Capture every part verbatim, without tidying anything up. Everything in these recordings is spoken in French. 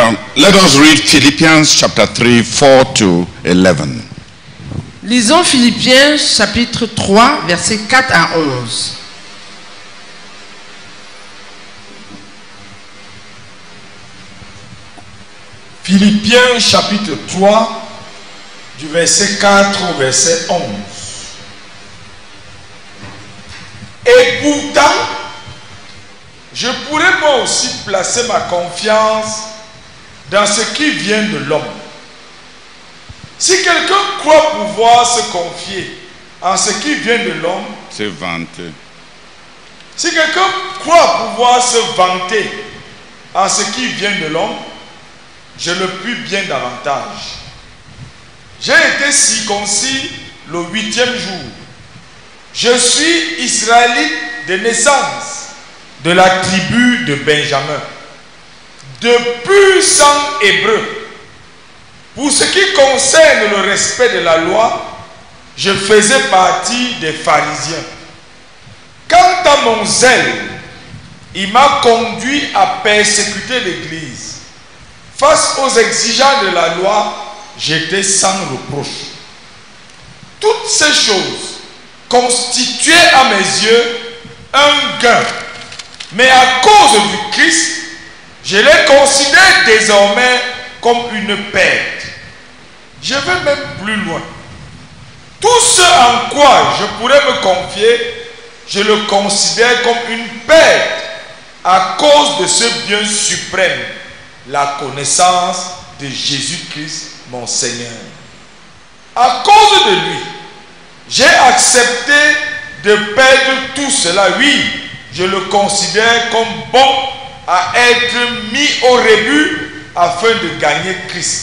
Now, let us read Philippians chapter three, four to eleven. Lisons Philippiens chapitre trois, versets quatre à onze. Philippiens chapitre trois, du verset quatre au verset onze. Et pourtant, je pourrais moi aussi placer ma confiance dans ce qui vient de l'homme. Si quelqu'un croit pouvoir se confier en ce qui vient de l'homme, C'est vanté. si quelqu'un croit pouvoir se vanter en ce qui vient de l'homme, je le puis bien davantage. J'ai été circoncis le huitième jour. Je suis israélite de naissance, de la tribu de Benjamin, de pur sang hébreu. Pour ce qui concerne le respect de la loi, je faisais partie des pharisiens. Quant à mon zèle, il m'a conduit à persécuter l'Église. Face aux exigences de la loi, j'étais sans reproche. Toutes ces choses constituaient à mes yeux un gain. Mais à cause du Christ, je les considère désormais comme une perte. Je vais même plus loin. Tout ce en quoi je pourrais me confier, je le considère comme une perte à cause de ce bien suprême, la connaissance de Jésus-Christ, mon Seigneur. À cause de lui, j'ai accepté de perdre tout cela. Oui, je le considère comme bon à être mis au rebut afin de gagner Christ.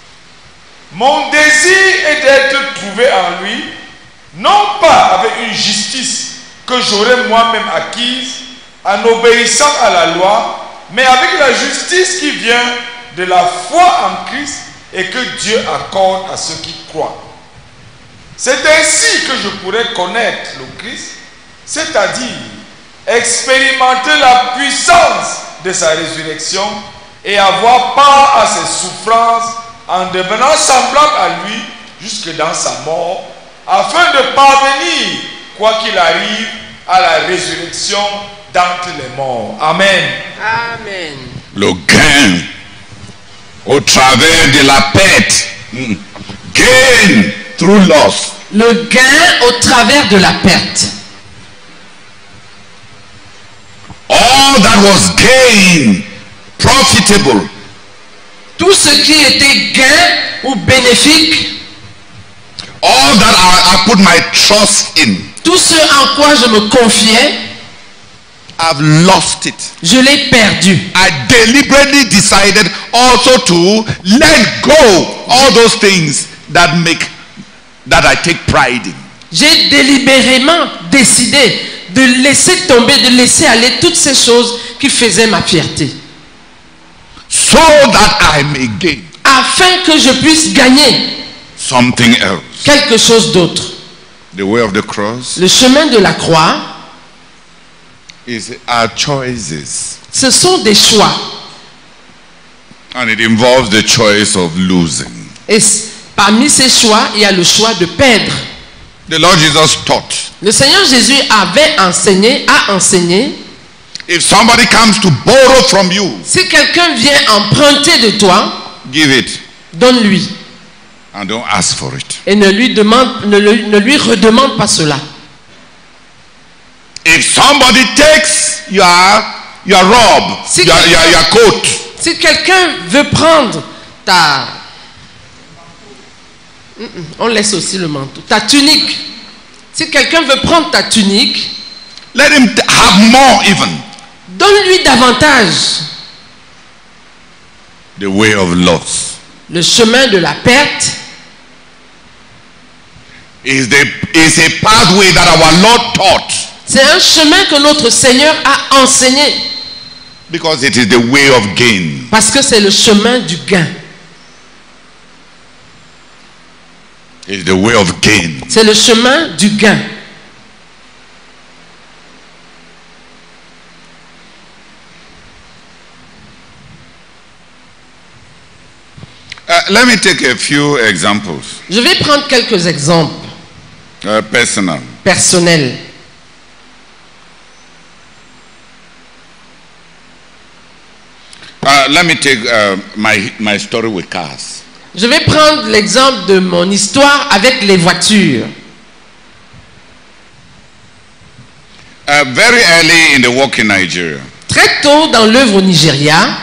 Mon désir est d'être trouvé en lui, non pas avec une justice que j'aurais moi-même acquise en obéissant à la loi, mais avec la justice qui vient de la foi en Christ et que Dieu accorde à ceux qui croient. C'est ainsi que je pourrais connaître le Christ, c'est-à-dire expérimenter la puissance de sa résurrection et avoir part à ses souffrances en devenant semblable à lui jusque dans sa mort, afin de parvenir, quoi qu'il arrive, à la résurrection d'entre les morts. Amen. Amen. Le gain au travers de la perte. Mm. Gain through loss. Le gain au travers de la perte. All that was gain, profitable, Tout ce qui était gain ou bénéfique, all that I, I put my trust in, tout ce en quoi je me confiais, I've lost it. je l'ai perdu. I deliberately decided also to let go all those things that make that I take pride in. J'ai délibérément décidé de laisser tomber, de laisser aller toutes ces choses qui faisaient ma fierté, So that I may gain afin que je puisse gagner something else. quelque chose d'autre. The way of the cross Le chemin de la croix, is our choices. ce sont des choix. And it involves the choice of losing. Et parmi ces choix, il y a le choix de perdre. The Lord Jesus taught, Le Seigneur Jésus avait enseigné, a enseigné, if somebody comes to borrow from you, si quelqu'un vient emprunter de toi, give it donne-lui. and don't ask for it. Et ne lui, demande, ne, le- ne lui redemande pas cela. If somebody takes your your robe, Si your, your, your coat, Si quelqu'un veut prendre ta... Mm, mm, on laisse aussi le manteau. Ta tunique. Si quelqu'un veut prendre ta tunique, let him t- have more even. donne-lui davantage. The way of loss Le chemin de la perte is the is a pathway that our Lord taught, c'est un chemin que notre Seigneur a enseigné. because it is the way of gain. Parce que c'est le chemin du gain. It is the way of gain. C'est le chemin du gain. Uh, let me take a few examples. Je vais prendre quelques exemples Uh, personal. personnels. Uh, let me take uh, my, my story with cars. Je vais prendre l'exemple de mon histoire avec les voitures. Uh, very early in the work in Nigeria, Très tôt dans l'œuvre au Nigeria,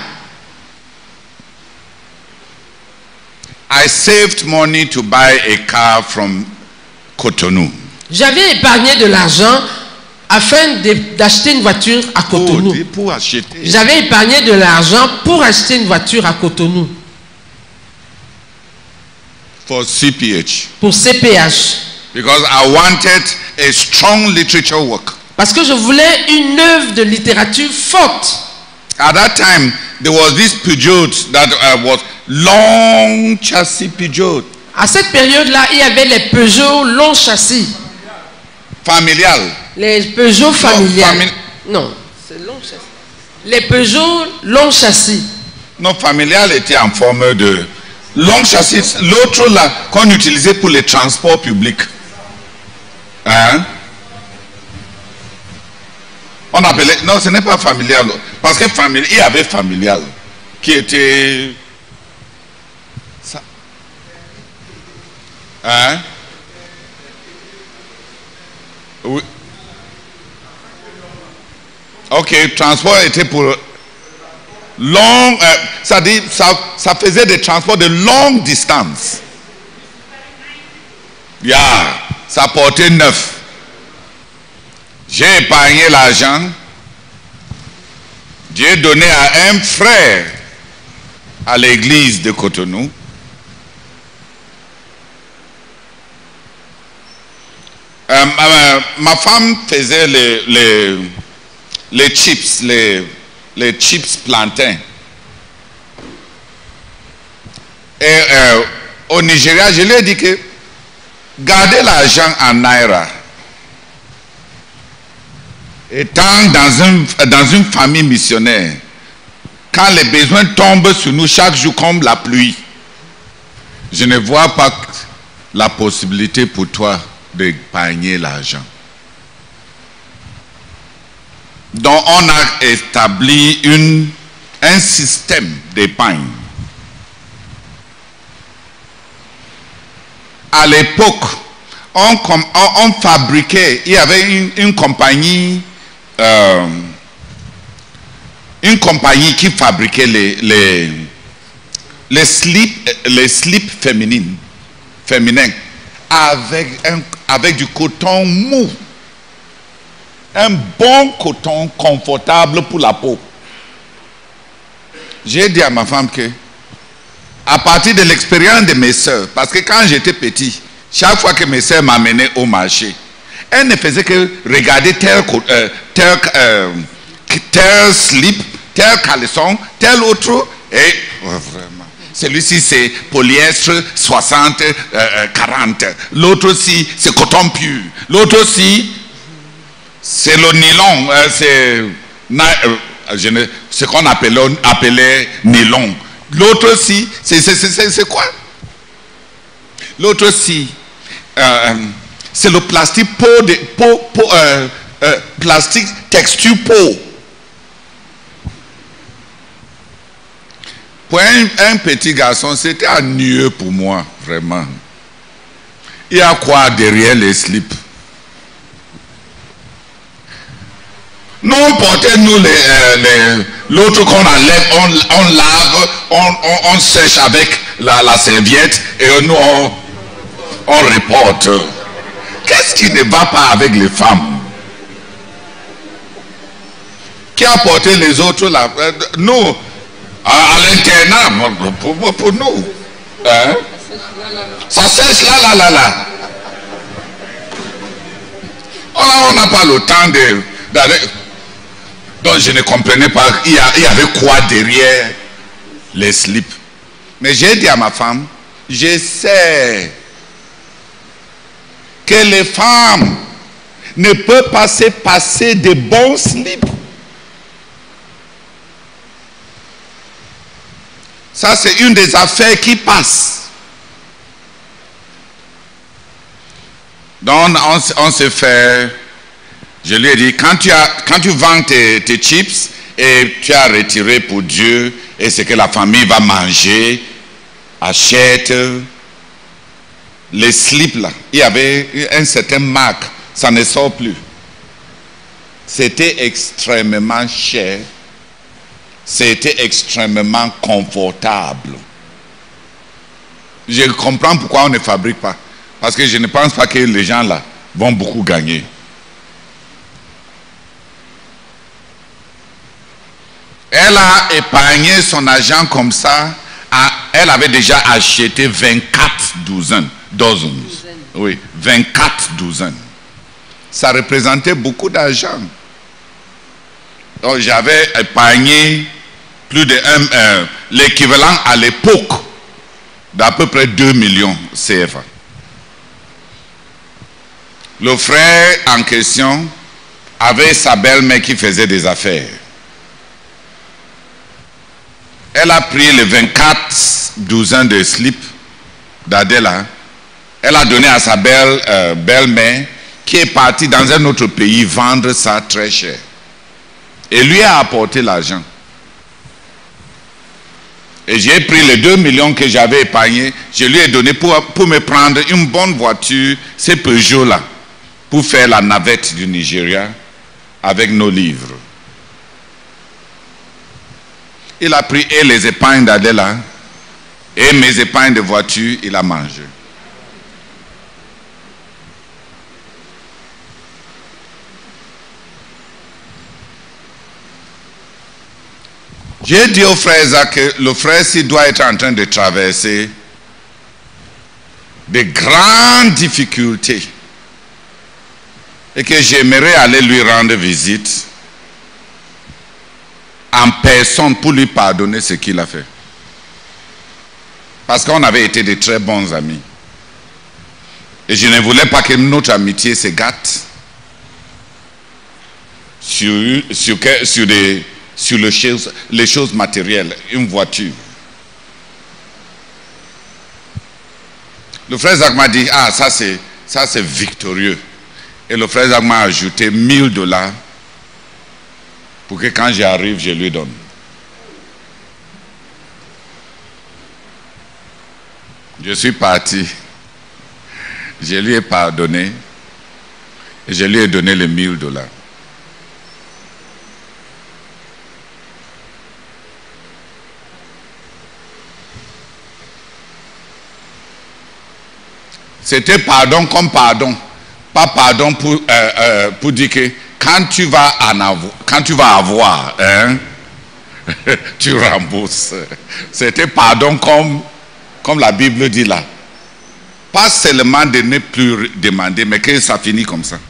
I saved money to buy a car from Cotonou. j'avais épargné de l'argent afin de- d'acheter une voiture à Cotonou. Oh, pour acheter. J'avais épargné de l'argent pour acheter une voiture à Cotonou, For C P H. pour C P H. Because I wanted a strong literature work. Parce que je voulais une œuvre de littérature forte. At that time, there was this Peugeot that uh, was long chassis Peugeot. À cette période-là, il y avait les Peugeot long châssis. Familial. Les Peugeot familiales. fami- Non, c'est long châssis. Les Peugeot long châssis. Non, familial était en forme de long chassis. L'autre là, qu'on utilisait pour les transports publics. Hein? On appelait, non, ce n'est pas familial. Parce que familial, il y avait familial qui était. Ça. Hein? Oui. Ok, transport était pour long, euh, ça, dit, ça, ça faisait des transports de longue distance. Yeah, ça portait neuf. J'ai épargné l'argent. J'ai donné à un frère à l'église de Cotonou. Euh, ma, ma femme faisait les, les, les chips, les, les chips plantains. Et euh, au Nigeria, je lui ai dit que gardez l'argent en naira. Étant dans, un, dans une famille missionnaire, quand les besoins tombent sur nous chaque jour comme la pluie, je ne vois pas la possibilité pour toi d'épargner l'argent. Donc on a établi une, un système d'épargne. À l'époque, on, on, on fabriquait, il y avait une, une compagnie, euh, une compagnie qui fabriquait les, les, les slips, les slips féminines, féminins, avec, un, avec du coton mou. Un bon coton confortable pour la peau. J'ai dit à ma femme que, à partir de l'expérience de mes soeurs, parce que quand j'étais petit, chaque fois que mes soeurs m'amenaient au marché, elles ne faisaient que regarder tel, euh, tel, euh, tel slip, tel caleçon, tel autre, et oh, vraiment, celui-ci c'est polyestre soixante, euh, quarante, l'autre aussi c'est coton pur, l'autre aussi c'est le nylon, euh, c'est euh, ce qu'on appelait, appelait nylon. L'autre aussi, c'est quoi? L'autre aussi, euh, c'est le plastique peau, de, peau, peau euh, euh, plastique texture peau. Pour un, un petit garçon, c'était ennuyeux pour moi, vraiment. Il y a quoi derrière les slips? Nous, portez-nous les, euh, les, l'autre qu'on enlève, on, on lave, on, on, on sèche avec la, la serviette et nous, on, on reporte. Qu'est-ce qui ne va pas avec les femmes? Qui a porté les autres là? Nous, à, à l'internat, pour, pour, pour nous. Hein? Ça sèche là, là, là, là. On n'a pas le temps de... d'aller... Donc je ne comprenais pas, il y, a, il y avait quoi derrière les slips. Mais j'ai dit à ma femme, je sais que les femmes ne peuvent pas se passer de bons slips. Ça, c'est une des affaires qui passent. Donc, on, on se fait... Je lui ai dit, quand tu, as, quand tu vends tes, tes chips et tu as retiré pour Dieu et ce que la famille va manger, achète les slips là. Il y avait un certain marque, ça ne sort plus. C'était extrêmement cher. C'était extrêmement confortable. Je comprends pourquoi on ne fabrique pas. Parce que je ne pense pas que les gens là vont beaucoup gagner. Elle a épargné son argent comme ça. Elle avait déjà acheté vingt-quatre douzaines. Dozens. Oui, vingt-quatre douzaines. Ça représentait beaucoup d'argent. Donc j'avais épargné plus de un, euh, l'équivalent à l'époque d'à peu près deux millions C F A. Le frère en question avait sa belle-mère qui faisait des affaires. Elle a pris les vingt-quatre douzaines de slips d'Adela. Elle a donné à sa belle, euh, belle-mère qui est partie dans un autre pays vendre ça très cher. Et lui a apporté l'argent. Et j'ai pris les deux millions que j'avais épargnés, je lui ai donné pour, pour me prendre une bonne voiture, ces Peugeot-là, pour faire la navette du Nigeria avec nos livres. Il a pris et les épargnes d'Adela et mes épargnes de voiture, il a mangé. J'ai dit au frère Isaac que le frère s'il doit être en train de traverser de grandes difficultés et que j'aimerais aller lui rendre visite en personne pour lui pardonner ce qu'il a fait. Parce qu'on avait été de très bons amis. Et je ne voulais pas que notre amitié se gâte sur, sur, sur, des, sur les, choses, les choses matérielles, une voiture. Le frère Zach m'a dit, ah ça c'est, ça c'est victorieux. Et le frère Zach m'a ajouté mille dollars pour que quand j'arrive, je lui donne. Je suis parti. Je lui ai pardonné. Et je lui ai donné les mille dollars. C'était pardon comme pardon. Pas pardon pour, euh, euh, pour dire que quand tu vas, en avoir, quand tu vas avoir, hein, tu rembourses. C'était pardon comme, comme la Bible dit là. Pas seulement de ne plus demander, mais que ça finit comme ça.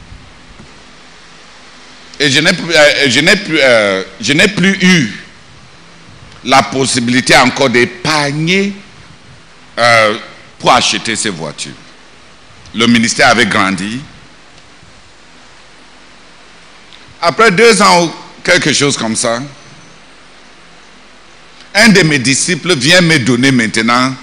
Et je n'ai euh, je n'ai plus, euh, je n'ai plus eu la possibilité encore d'épargner euh, pour acheter ces voitures. Le ministère avait grandi. Après deux ans ou quelque chose comme ça, un de mes disciples vient me donner maintenant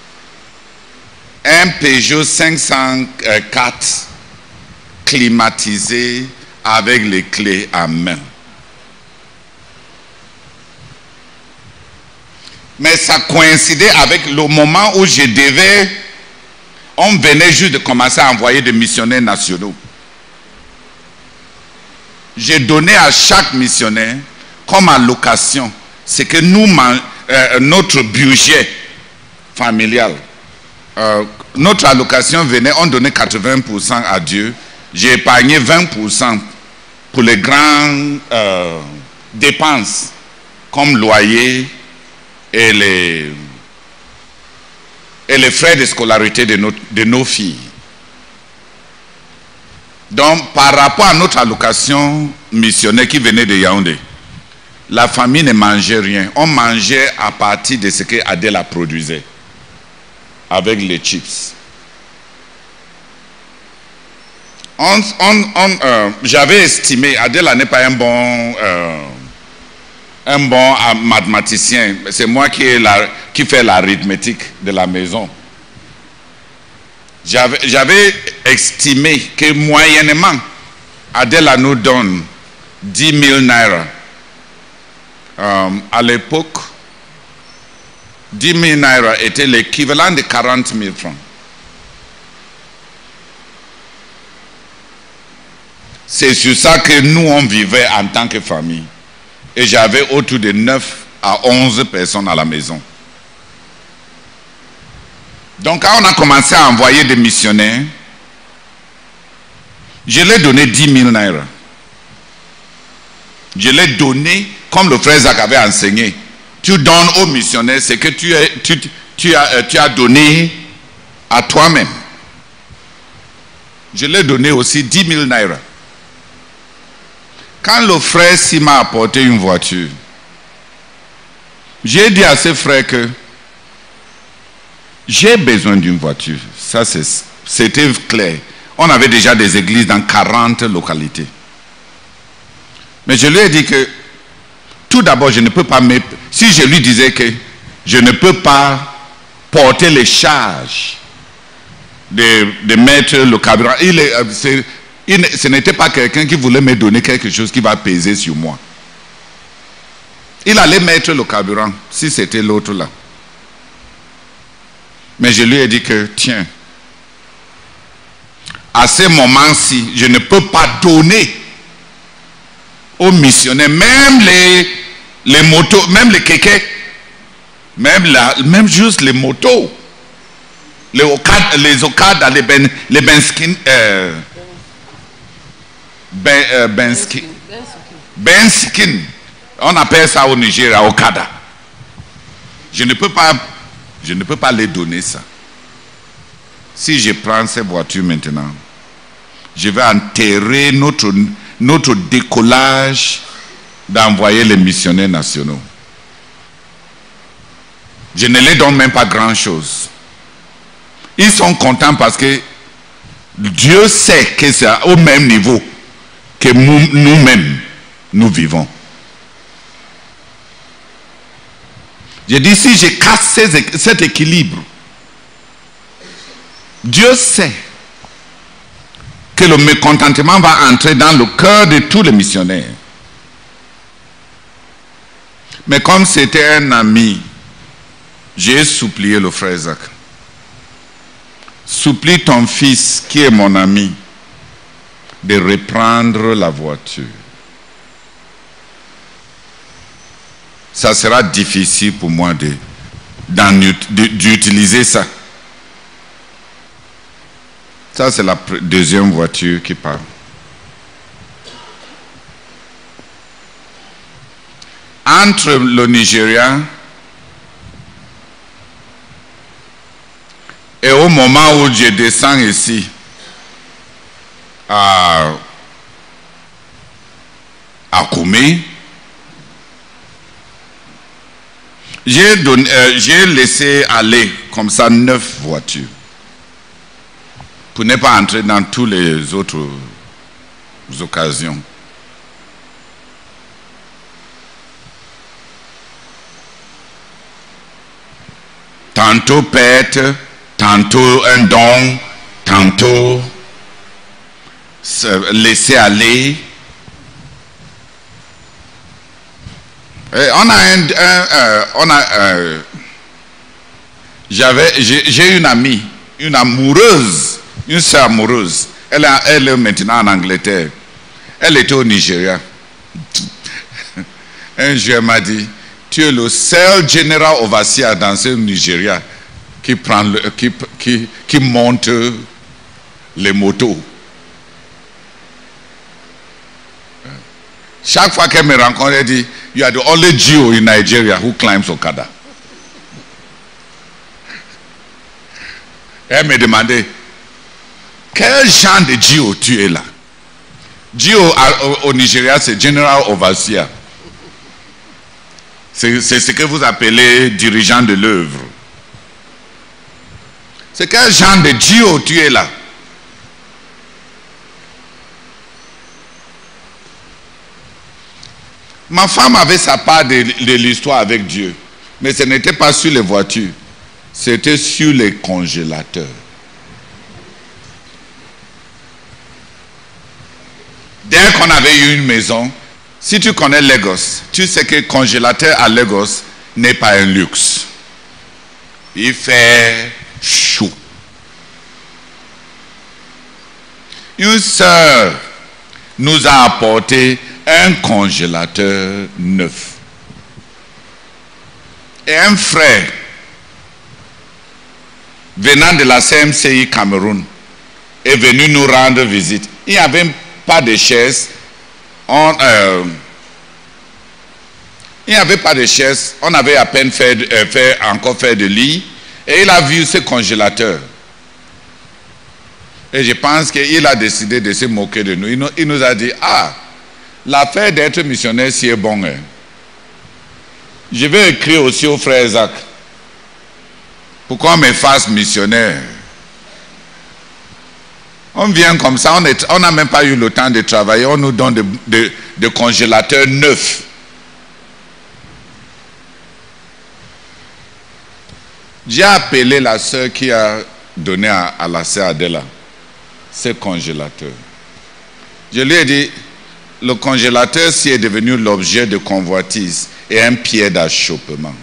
un Peugeot cinq cent quatre climatisé avec les clés à main. Mais ça coïncidait avec le moment où je devais, on venait juste de commencer à envoyer des missionnaires nationaux. J'ai donné à chaque missionnaire comme allocation ce que nous, euh, notre budget familial, euh, notre allocation venait, on donnait quatre-vingts pour cent à Dieu. J'ai épargné vingt pour cent pour les grandes euh, dépenses comme loyer et les, et les frais de scolarité de nos, de nos filles. Donc, par rapport à notre allocation missionnaire qui venait de Yaoundé, la famille ne mangeait rien. On mangeait à partir de ce que Adela produisait, avec les chips. On, on, on, euh, j'avais estimé, Adela n'est pas un bon, euh, un bon mathématicien. C'est moi qui ai la, qui fait l'arithmétique de la maison. J'avais estimé que moyennement, Adela nous donne dix mille naira. Euh, à l'époque, dix mille naira était l'équivalent de quarante mille francs. C'est sur ça que nous, on vivait en tant que famille. Et j'avais autour de neuf à onze personnes à la maison. Donc, quand on a commencé à envoyer des missionnaires, je leur ai donné dix mille naira. Je l'ai donné comme le frère Zach avait enseigné. Tu donnes aux missionnaires ce que tu, es, tu, tu, as, tu as donné à toi-même. Je l'ai donné aussi dix mille naira. Quand le frère s'y m'a apporté une voiture, j'ai dit à ce frère que j'ai besoin d'une voiture. Ça, c'était clair. On avait déjà des églises dans quarante localités. Mais je lui ai dit que, tout d'abord, je ne peux pas me... Si je lui disais que je ne peux pas porter les charges de, de mettre le carburant, il est, c'est, il, ce n'était pas quelqu'un qui voulait me donner quelque chose qui va peser sur moi. Il allait mettre le carburant, si c'était l'autre là. Mais je lui ai dit que, tiens, à ce moment-ci, je ne peux pas donner aux missionnaires, même les, les motos, même les kékés, même, la, même juste les motos, les Okada, les Okada, les ben, les benskin, euh, ben, euh, benskin, benskin, on appelle ça au Nigeria Okada. Je ne peux pas, je ne peux pas les donner ça. Si je prends ces voitures maintenant, je vais enterrer notre, notre décollage d'envoyer les missionnaires nationaux. Je ne les donne même pas grand-chose. Ils sont contents parce que Dieu sait que c'est au même niveau que nous-mêmes, nous vivons. Je dis, si je casse cet équilibre, Dieu sait que le mécontentement va entrer dans le cœur de tous les missionnaires. Mais comme c'était un ami, j'ai supplié le frère Zach. Supplie ton fils, qui est mon ami, de reprendre la voiture. Ça sera difficile pour moi de, d'utiliser ça. Ça, c'est la deuxième voiture qui part. Entre le Nigeria et au moment où je descends ici, à, à Koumé, j'ai euh, j'ai laissé aller comme ça neuf voitures pour ne pas entrer dans toutes les autres occasions. Tantôt pète, tantôt un don, tantôt se laisser aller. Et on a un, un, un on a un, j'avais, j'ai une amie, une amoureuse, une sœur amoureuse. Elle, a, elle est maintenant en Angleterre. Elle était au Nigeria. Un jour, elle m'a dit, tu es le seul général overseer dans ce Nigeria qui, prend le, qui, qui, qui monte les motos. Chaque fois qu'elle me rencontre, elle dit, you are the only Jew in Nigeria who climbs Okada. Elle me demandait, quel genre de Jew tu es là? Jew au, au Nigeria, c'est General Overseer. C'est ce que vous appelez dirigeant de l'œuvre. C'est quel genre de Jew tu es là? Ma femme avait sa part de, de l'histoire avec Dieu. Mais ce n'était pas sur les voitures, c'était sur les congélateurs. Dès qu'on avait eu une maison, si tu connais Lagos, tu sais que le congélateur à Lagos n'est pas un luxe. Il fait chaud. Une sœur nous a apporté un congélateur neuf. Et un frère venant de la C M C I Cameroun est venu nous rendre visite. Il n'y avait pas de chaise. On, euh, il n'y avait pas de chaise. On avait à peine fait, euh, fait encore fait de lit. Et il a vu ce congélateur. Et je pense qu'il a décidé de se moquer de nous. Il nous, il nous a dit, ah, l'affaire d'être missionnaire, si est bon. Hein. Je vais écrire aussi au frère Isaac pour qu'on me fasse missionnaire. On vient comme ça, on n'a même pas eu le temps de travailler, on nous donne des de, de congélateurs neufs. J'ai appelé la sœur qui a donné à, à la sœur Adela ce congélateur. Je lui ai dit, le congélateur s'y est devenu l'objet de convoitise et un pied d'achoppement.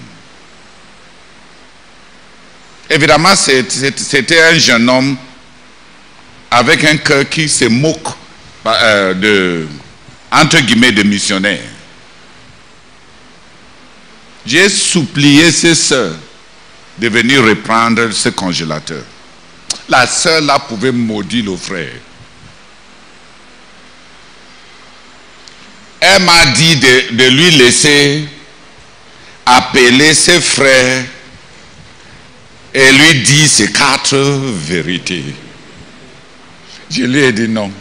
Évidemment, c'était un jeune homme avec un cœur qui se moque euh, de, entre guillemets, de missionnaire. J'ai supplié ses sœurs de venir reprendre ce congélateur. La sœur là pouvait maudire le frère. Elle m'a dit de, de lui laisser appeler ses frères et lui dire ces quatre vérités. Je lui ai dit non.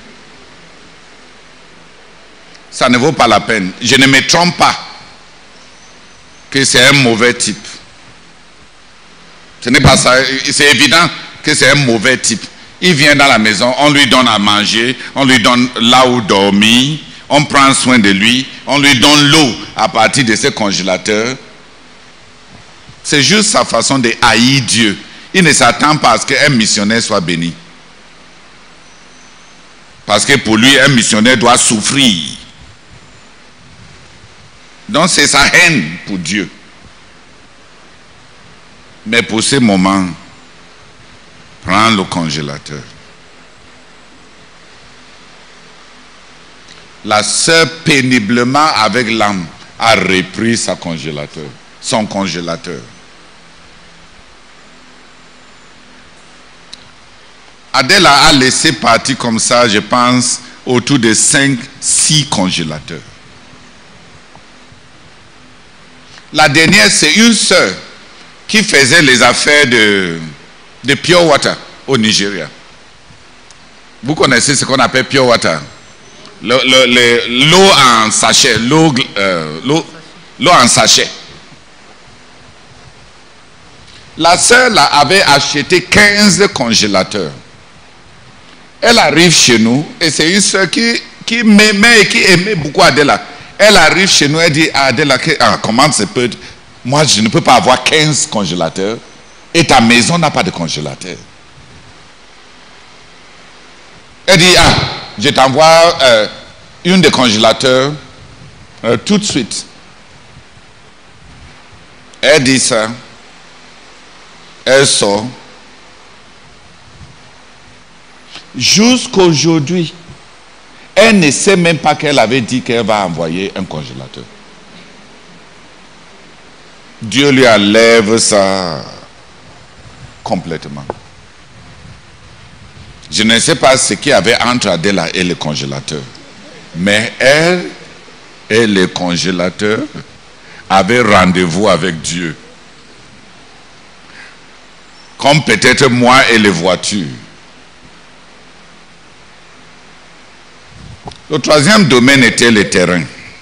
Ça ne vaut pas la peine. Je ne me trompe pas que c'est un mauvais type. Ce n'est pas ça. C'est évident que c'est un mauvais type. Il vient dans la maison, on lui donne à manger, on lui donne là où dormir, on prend soin de lui, on lui donne l'eau à partir de ce congélateur. C'est juste sa façon de haïr Dieu. Il ne s'attend pas à ce qu'un missionnaire soit béni. Parce que pour lui, un missionnaire doit souffrir. Donc c'est sa haine pour Dieu. Mais pour ce moment, prends le congélateur. La sœur péniblement avec l'âme a repris sa congélateur, son congélateur. Adela a laissé partir comme ça, je pense, autour de cinq, six congélateurs. La dernière, c'est une sœur qui faisait les affaires de, de Pure Water au Nigeria. Vous connaissez ce qu'on appelle Pure Water? L'eau en sachet, l'eau euh, en sachet. La sœur là avait acheté quinze congélateurs. Elle arrive chez nous, et c'est une sœur qui, qui m'aimait et qui aimait beaucoup Adela. Elle arrive chez nous, elle dit à Adela, ah, comment ça peut... Moi, je ne peux pas avoir quinze congélateurs, et ta maison n'a pas de congélateur. Elle dit, ah, je t'envoie euh, une des congélateurs euh, tout de suite. Elle dit ça. Elle sort. Jusqu'aujourd'hui, elle ne sait même pas qu'elle avait dit qu'elle va envoyer un congélateur. Dieu lui enlève ça complètement. Je ne sais pas ce qu'il y avait entre Adela et le congélateur. Mais elle et le congélateur avaient rendez-vous avec Dieu. Comme peut-être moi et les voitures. Le troisième domaine était le terrain.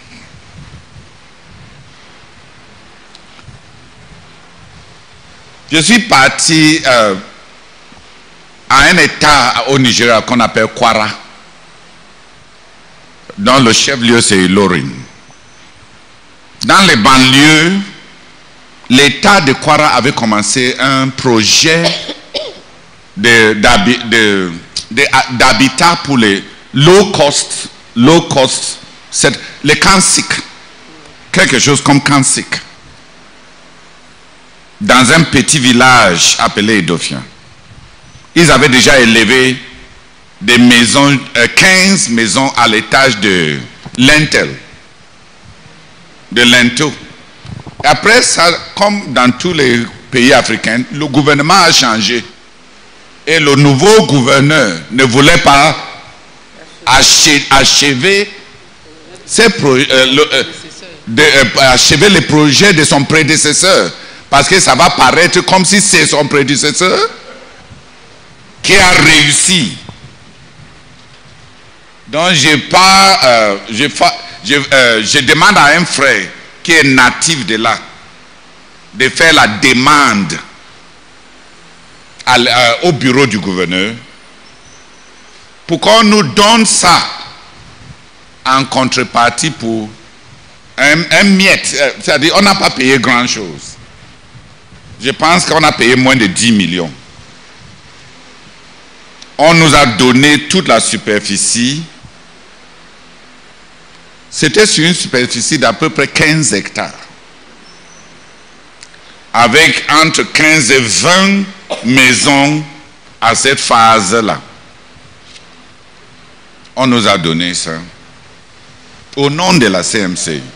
Je suis parti euh, à un état au Nigeria qu'on appelle Kwara, dont le chef-lieu c'est Ilorin. Dans les banlieues, l'État de Kwara avait commencé un projet d'habitat de, de, de, pour les low cost, low cost, les Kansik, quelque chose comme Kansik, dans un petit village appelé Edofia. Ils avaient déjà élevé des maisons, euh, quinze maisons à l'étage de lintel, de linteau. Après ça, comme dans tous les pays africains, le gouvernement a changé. Et le nouveau gouverneur ne voulait pas achever, ses pro, euh, le, euh, de, euh, achever les projets de son prédécesseur. Parce que ça va paraître comme si c'est son prédécesseur qui a réussi. Donc je, pas, euh, je, je, euh, je demande à un frère qui est natif de là de faire la demande à, euh, au bureau du gouverneur pour qu'on nous donne ça en contrepartie pour un, un miette. C'est-à-dire on n'a pas payé grand-chose. Je pense qu'on a payé moins de dix millions. On nous a donné toute la superficie. C'était sur une superficie d'à peu près quinze hectares. Avec entre quinze et vingt maisons à cette phase-là. On nous a donné ça. Au nom de la C M C.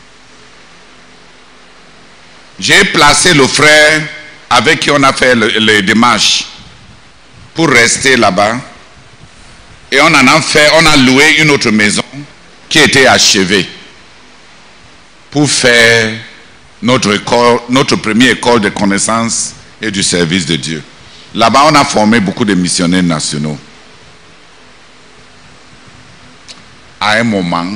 J'ai placé le frère avec qui on a fait le, les démarches pour rester là-bas. Et on en a fait, on a loué une autre maison qui était achevée pour faire notre école, notre première école de connaissance et du service de Dieu. Là-bas, on a formé beaucoup de missionnaires nationaux. À un moment,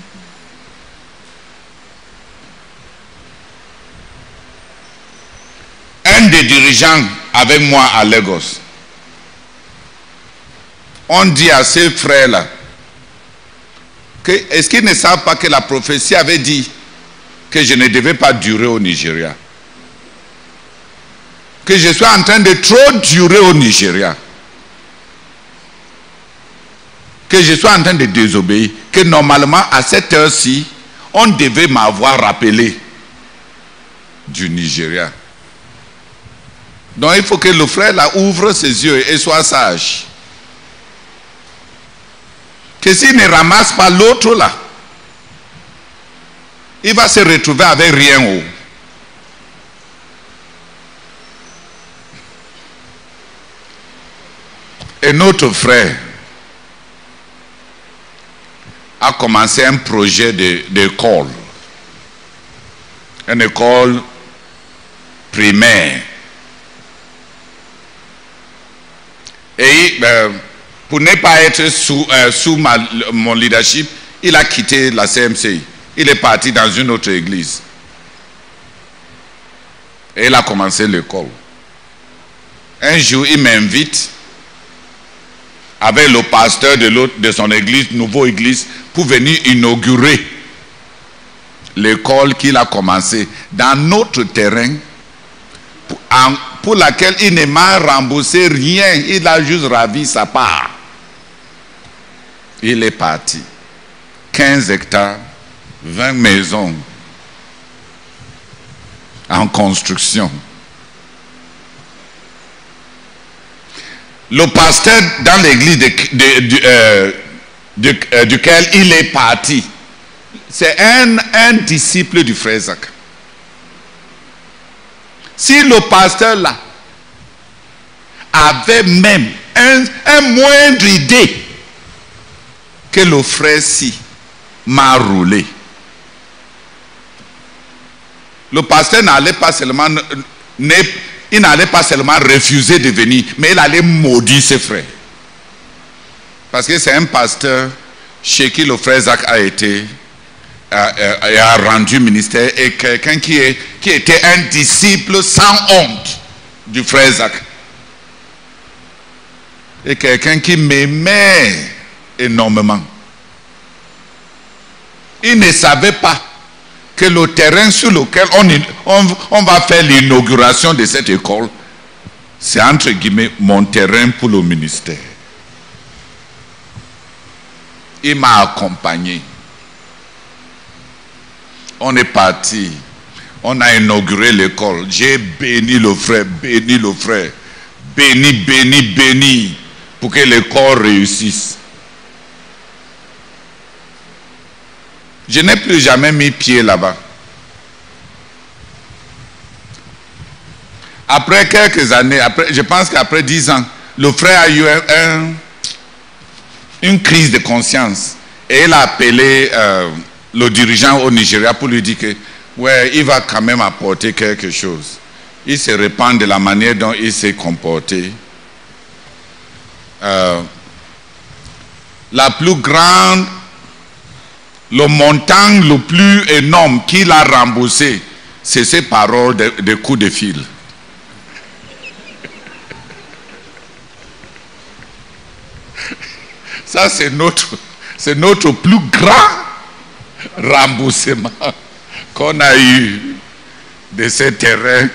un des dirigeants avec moi à Lagos, on dit à ces frères-là, est-ce qu'ils ne savent pas que la prophétie avait dit que je ne devais pas durer au Nigeria? Que je suis en train de trop durer au Nigeria. Que je suis en train de désobéir. Que normalement, à cette heure-ci, on devait m'avoir rappelé du Nigeria. Donc il faut que le frère là ouvre ses yeux et soit sage. Que s'il ne ramasse pas l'autre là, il va se retrouver avec rien haut. Et notre frère a commencé un projet d'école. Une école primaire. Et euh, pour ne pas être sous, euh, sous ma, mon leadership, il a quitté la C M C I. Il est parti dans une autre église. Et il a commencé l'école. Un jour, il m'invite avec le pasteur de, l'autre, de son église, nouvelle église, pour venir inaugurer l'école qu'il a commencé dans notre terrain, pour, en, pour laquelle il ne m'a remboursé rien. Il a juste ravi sa part. Il est parti. quinze hectares, vingt maisons en construction. Le pasteur dans l'église de, de, de, euh, de, euh, duquel il est parti, c'est un, un disciple du frère Zach. Si le pasteur là avait même un, un moindre idée que le frère si m'a roulé, le pasteur n'allait pas seulement il n'allait pas seulement refuser de venir, mais il allait maudire ses frères. Parce que c'est un pasteur chez qui le frère Zach a été a, a, a rendu ministère, et quelqu'un qui, est, qui était un disciple sans honte du frère Zach. Et quelqu'un qui m'aimait énormément. Il ne savait pas que le terrain sur lequel on, on, on va faire l'inauguration de cette école, c'est entre guillemets mon terrain pour le ministère. Il m'a accompagné. On est parti. On a inauguré l'école. J'ai béni le frère, béni le frère. Béni, béni, béni. Pour que l'école réussisse. Je n'ai plus jamais mis pied là-bas. Après quelques années, après, je pense qu'après dix ans, le frère a eu un, un, une crise de conscience. Et il a appelé euh, le dirigeant au Nigeria pour lui dire que ouais, il va quand même apporter quelque chose. Il se répand de la manière dont il s'est comporté. Euh, la plus grande, le montant le plus énorme qu'il a remboursé, c'est ses paroles de, de coups de fil. Ça, c'est notre, c'est notre plus grand remboursement qu'on a eu de ces terrains.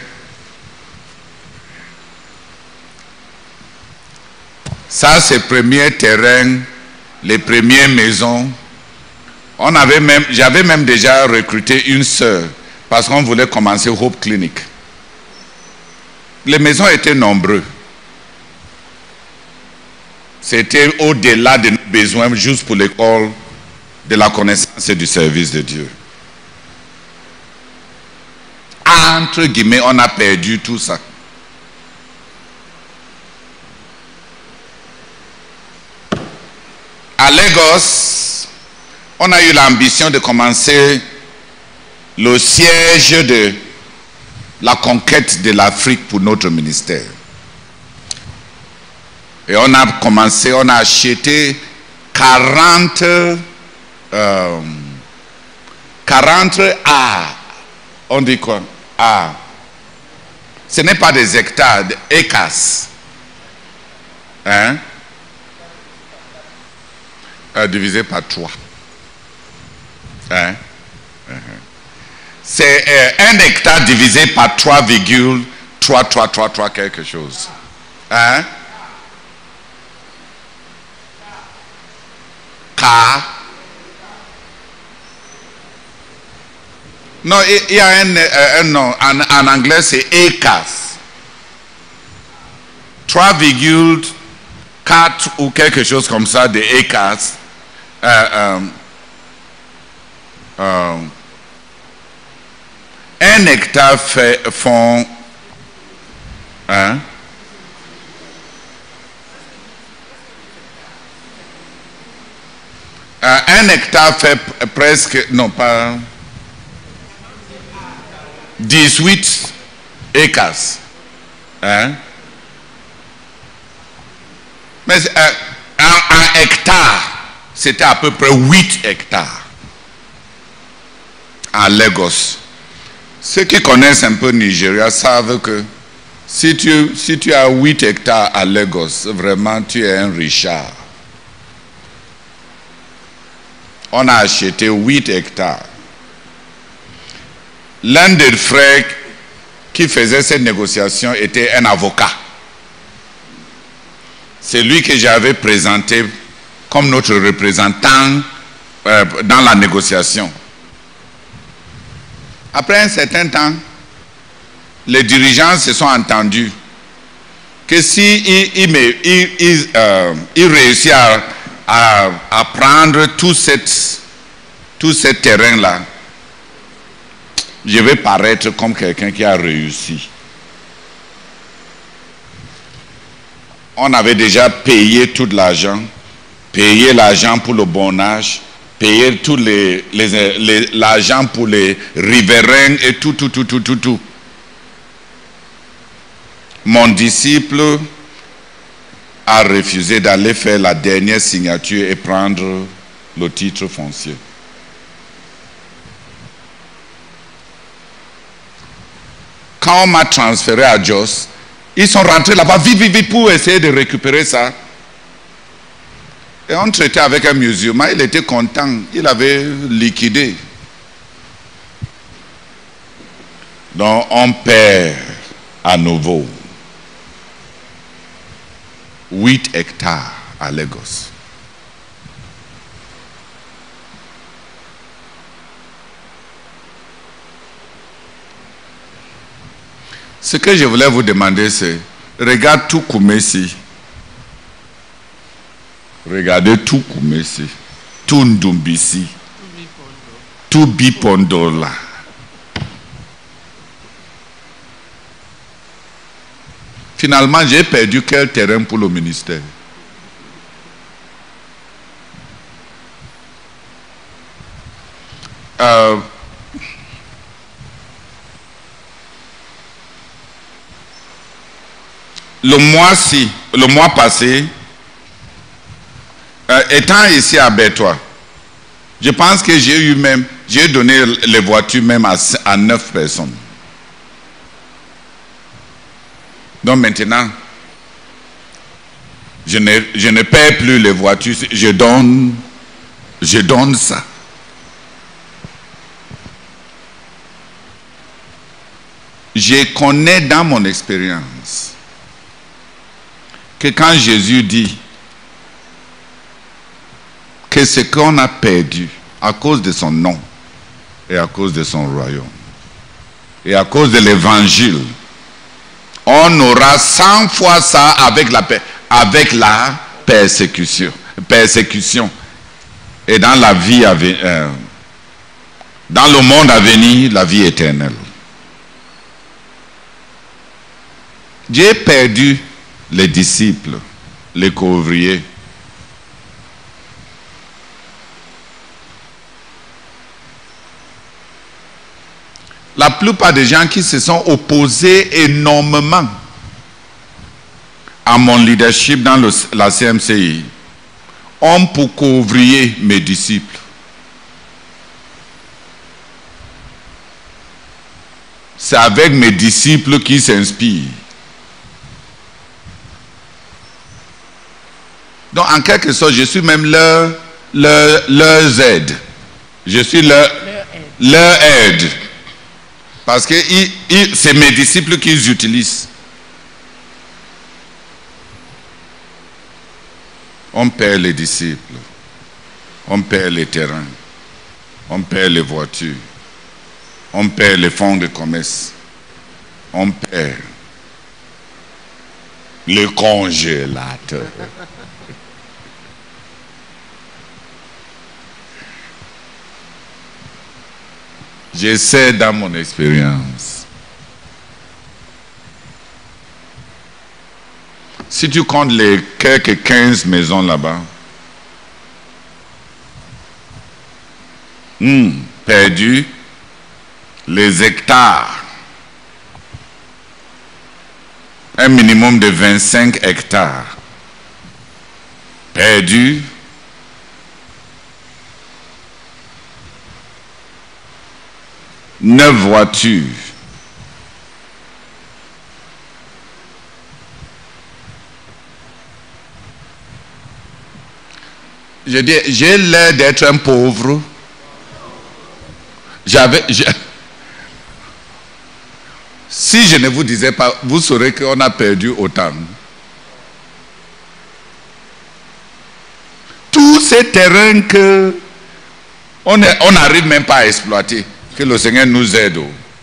Ça, c'est le premier terrain, les premières maisons. On avait même, j'avais même déjà recruté une sœur parce qu'on voulait commencer Hope Clinic. Les maisons étaient nombreuses. C'était au-delà de nos besoins, juste pour l'école de la connaissance et du service de Dieu. Entre guillemets, on a perdu tout ça. À Lagos, on a eu l'ambition de commencer le siège de la conquête de l'Afrique pour notre ministère. Et on a commencé, on a acheté quarante, euh, quarante A. On dit quoi? A. Ce n'est pas des hectares, des acres. Hein? Euh, divisé par trois. Hein? Uh-huh. C'est euh, un hectare divisé par trois virgule trois trois trois trois quelque chose. Hein? K. Non, il y a un, un nom. En, en anglais, c'est acres. trois virgule quatre ou quelque chose comme ça de acres. Euh, euh, euh, un hectare fait, font hein, euh, un hectare fait presque, non pas dix-huit acres. Hein? Mais euh, un, un hectare, c'était à peu près huit hectares à Lagos. Ceux qui connaissent un peu Nigeria savent que si tu, si tu as huit hectares à Lagos, vraiment tu es un richard. On a acheté huit hectares. L'un des frères qui faisait cette négociation était un avocat. C'est lui que j'avais présenté comme notre représentant euh, dans la négociation. Après un certain temps, les dirigeants se sont entendus que si il, il, il, il, euh, il réussit à, à, à prendre tout, cette, tout ce terrain-là, je vais paraître comme quelqu'un qui a réussi. On avait déjà payé tout l'argent, payé l'argent pour le bonnage, payé tout les, les, les, l'argent pour les riverains et tout, tout, tout, tout, tout, tout. Mon disciple a refusé d'aller faire la dernière signature et prendre le titre foncier. Quand on m'a transféré à Jos, ils sont rentrés là-bas vite, vite, vite pour essayer de récupérer ça. Et on traitait avec un musulman, il était content, il avait liquidé. Donc on perd à nouveau huit hectares à Lagos. Ce que je voulais vous demander, c'est, regarde tout Koumessi. Regardez tout Koumessi, tout Ndumbisi, tout Bipondola. Finalement, j'ai perdu quel terrain pour le ministère? Euh, le mois-ci, le mois passé, euh, étant ici à Bétois, je pense que j'ai eu même, j'ai donné les voitures même à, à neuf personnes. Donc maintenant, je ne, je ne paie plus les voitures, je donne, je donne ça. Je connais dans mon expérience que quand Jésus dit que ce qu'on a perdu à cause de son nom et à cause de son royaume et à cause de l'évangile, on aura cent fois ça avec la, avec la persécution, persécution. Et dans la vie à venir, euh, dans le monde à venir, la vie éternelle. J'ai perdu les disciples, les couvriers. La plupart des gens qui se sont opposés énormément à mon leadership dans le, la C M C I ont pour couvrier mes disciples. C'est avec mes disciples qui s'inspirent. Donc, en quelque sorte, je suis même leur, leur, leur aide. Je suis leur, leur aide. Parce que c'est mes disciples qu'ils utilisent. On perd les disciples. On perd les terrains. On perd les voitures. On perd les fonds de commerce. On perd le congélateur. J'essaie dans mon expérience. Si tu comptes les quelques quinze maisons là-bas, hmm, perdu, les hectares, un minimum de vingt-cinq hectares, perdu, neuf voitures. Je dis, j'ai l'air d'être un pauvre. J'avais, je... Si je ne vous disais pas, vous saurez qu'on a perdu autant. Tous ces terrains que on n'arrive même pas à exploiter. Que le Seigneur nous aide.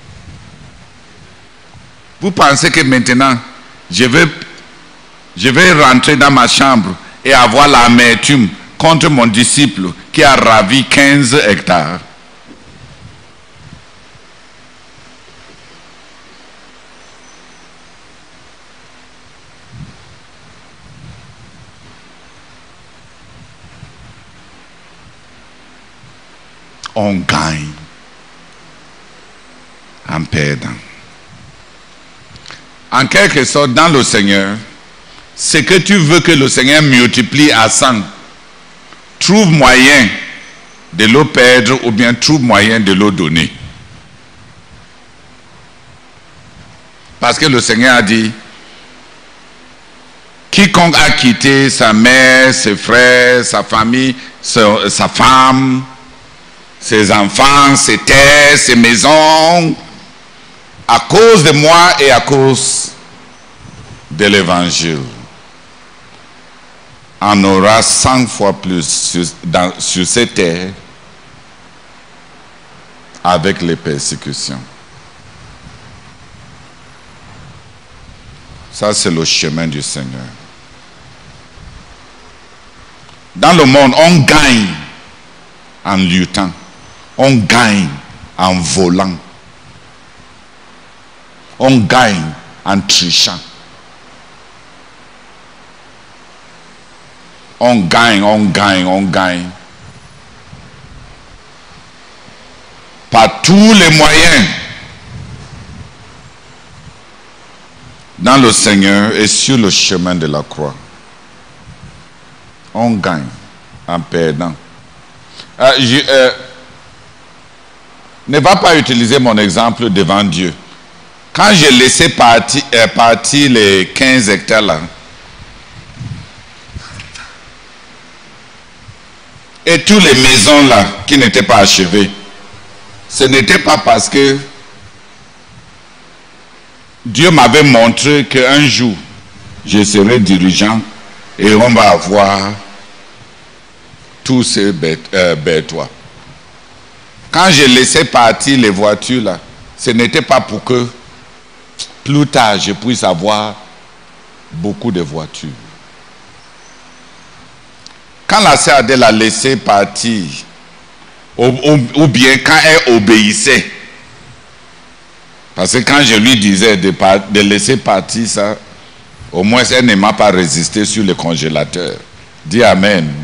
Vous pensez que maintenant, je vais, je vais rentrer dans ma chambre et avoir l'amertume contre mon disciple qui a ravi quinze hectares? On gagne en perdant. En quelque sorte, dans le Seigneur, ce que tu veux que le Seigneur multiplie à cent, trouve moyen de le perdre ou bien trouve moyen de le donner. Parce que le Seigneur a dit, quiconque a quitté sa mère, ses frères, sa famille, sa, sa femme, ses enfants, ses terres, ses maisons, à cause de moi et à cause de l'évangile, en aura cent fois plus sur, dans, sur cette terre avec les persécutions. Ça, c'est le chemin du Seigneur. Dans le monde, on gagne en luttant, on gagne en volant, on gagne en trichant. On gagne, on gagne, on gagne. Par tous les moyens. Dans le Seigneur et sur le chemin de la croix. On gagne en perdant. Euh, je, euh, ne va pas utiliser mon exemple devant Dieu. Quand j'ai laissé partir, euh, partir les quinze hectares là, et toutes les maisons là qui n'étaient pas achevées, ce n'était pas parce que Dieu m'avait montré qu'un jour je serai dirigeant et on va avoir tous ces bêtois. Quand j'ai laissé partir les voitures là, ce n'était pas pour que plus tard je puisse avoir beaucoup de voitures. Quand la sœur Adèle a laissé partir, ou, ou, ou bien quand elle obéissait, parce que quand je lui disais de, de laisser partir ça, au moins elle ne m'a pas résisté sur le congélateur. Dis Amen. Amen.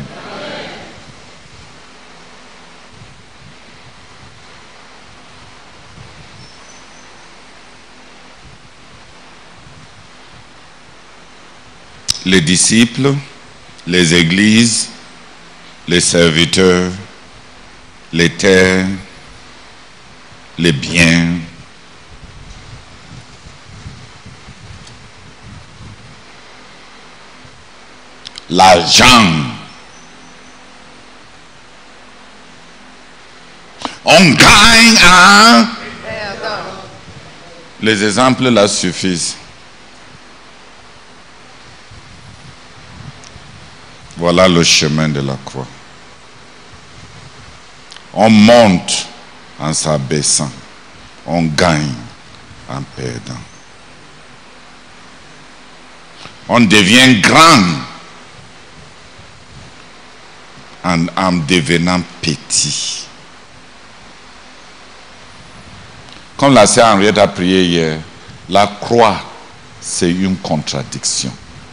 Les disciples, les églises, les serviteurs, les terres, les biens, l'argent. On gagne, hein? Les exemples là suffisent. Voilà le chemin de la croix. On monte en s'abaissant. On gagne en perdant. On devient grand en, en devenant petit. Comme la sœur Henriette a prié hier, la croix, c'est une contradiction.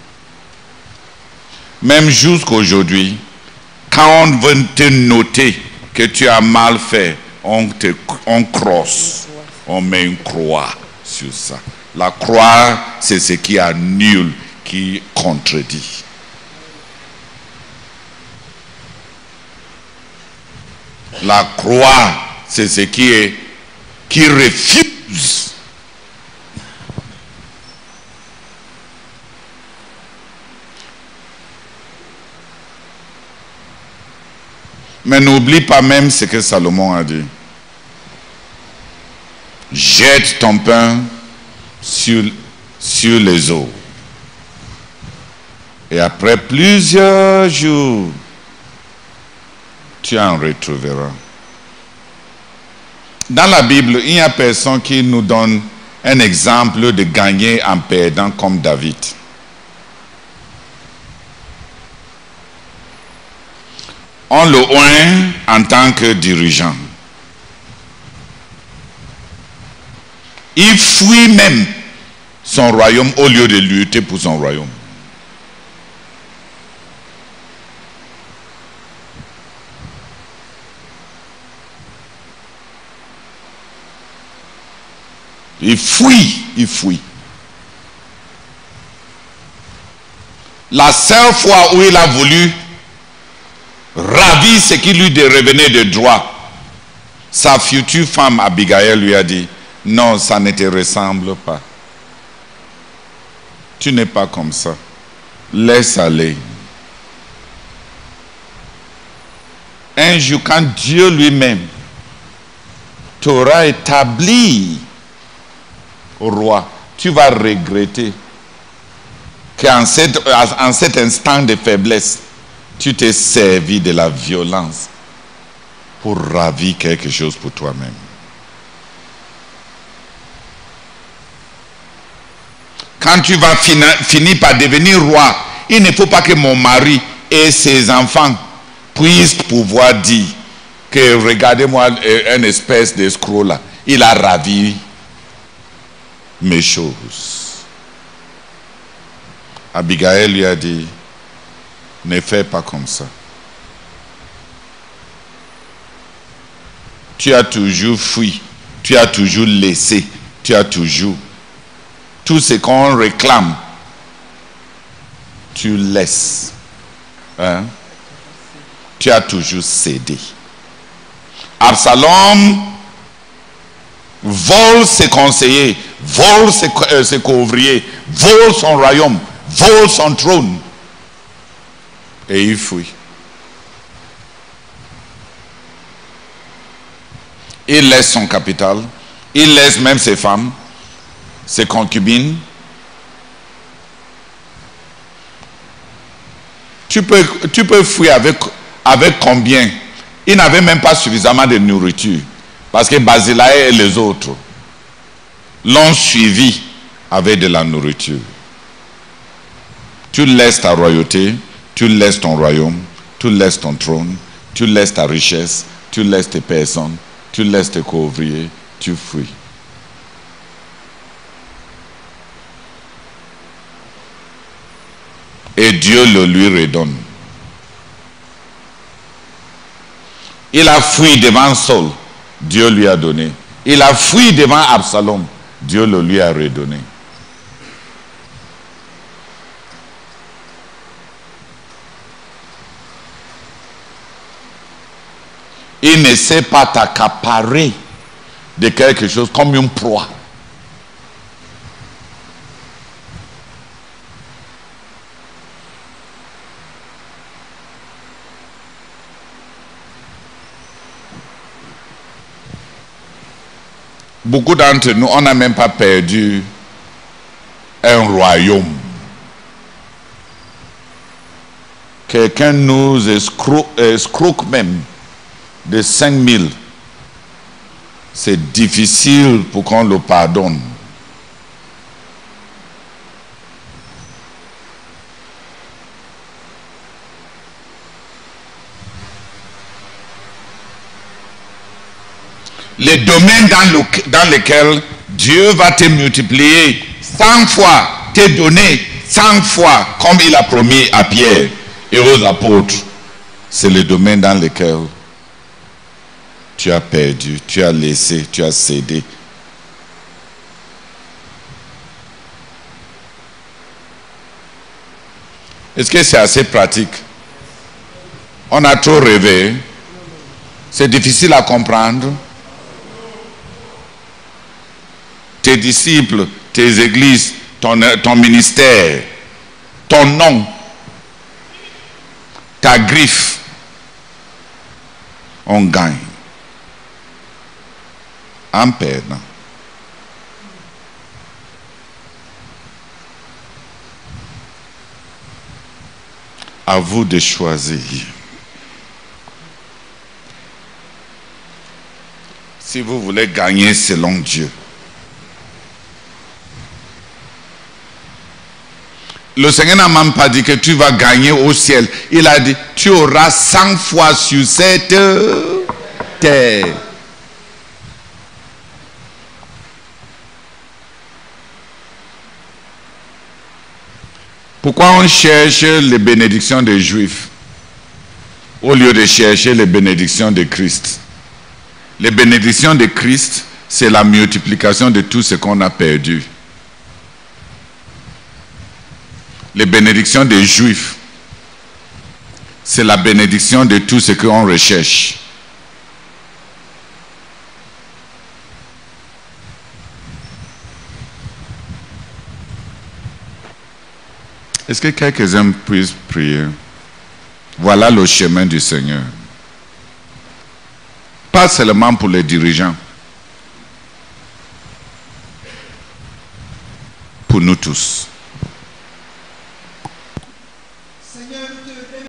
Même jusqu'aujourd'hui, quand on veut te noter que tu as mal fait, on, te, on crosse, on met une croix sur ça. La croix, c'est ce qui annule, qui contredit. La croix, c'est ce qui est, qui refuse. Mais n'oublie pas même ce que Salomon a dit. Jette ton pain sur, sur les eaux. Et après plusieurs jours, tu en retrouveras. Dans la Bible, il n'y a personne qui nous donne un exemple de gagner en perdant comme David. On le oint en tant que dirigeant. Il fuit même son royaume au lieu de lutter pour son royaume. Il fuit, il fuit. La seule fois où il a voulu ravir ce qui lui revenait de droit, sa future femme Abigail lui a dit, non, ça ne te ressemble pas. Tu n'es pas comme ça. Laisse aller. Un jour, quand Dieu lui-même t'aura établi roi, tu vas regretter qu'en cet, en cet instant de faiblesse, tu t'es servi de la violence pour ravir quelque chose pour toi-même. Quand tu vas finir, finir par devenir roi, il ne faut pas que mon mari et ses enfants puissent pouvoir dire que regardez-moi un espèce d'escroc là, il a ravi mes choses. Abigail lui a dit, ne fais pas comme ça. Tu as toujours fui, tu as toujours laissé, tu as toujours. Tout ce qu'on réclame, tu laisses. Hein? Tu as toujours cédé. Absalom vole ses conseillers, vole ses, euh, ses couvriers, vole son royaume, vole son trône. Et il fuit. Il laisse son capital, il laisse même ses femmes, ses concubines. Tu peux, tu peux fuir avec, avec combien? Il n'avait même pas suffisamment de nourriture. Parce que Barzillai et les autres l'ont suivi avec de la nourriture. Tu laisses ta royauté, tu laisses ton royaume, tu laisses ton trône, tu laisses ta richesse, tu laisses tes personnes, tu laisses tes couvriers, tu fuis. Et Dieu le lui redonne. Il a fui devant Saul, Dieu lui a donné. Il a fui devant Absalom, Dieu le lui a redonné. Il ne sait pas t'accaparer de quelque chose comme une proie. Beaucoup d'entre nous, on n'a même pas perdu un royaume. Quelqu'un nous escroque, escroque même de cinq mille. C'est difficile pour qu'on le pardonne. Les domaines dans, le, dans lesquels Dieu va te multiplier cent fois, te donner cent fois, comme il a promis à Pierre et aux apôtres, c'est les domaines dans lesquels tu as perdu, tu as laissé, tu as cédé. Est-ce que c'est assez pratique? On a trop rêvé. C'est difficile à comprendre. Tes disciples, tes églises, ton, ton ministère, ton nom, ta griffe, on gagne en perdant. À vous de choisir. Si vous voulez gagner selon Dieu. Le Seigneur n'a même pas dit que tu vas gagner au ciel. Il a dit, tu auras cent fois sur cette terre. Pourquoi on cherche les bénédictions des Juifs au lieu de chercher les bénédictions de Christ? Les bénédictions de Christ, c'est la multiplication de tout ce qu'on a perdu. Les bénédictions des Juifs, c'est la bénédiction de tout ce qu'on recherche. Est-ce que quelques-uns puissent prier? Voilà le chemin du Seigneur. Pas seulement pour les dirigeants. pour nous tous.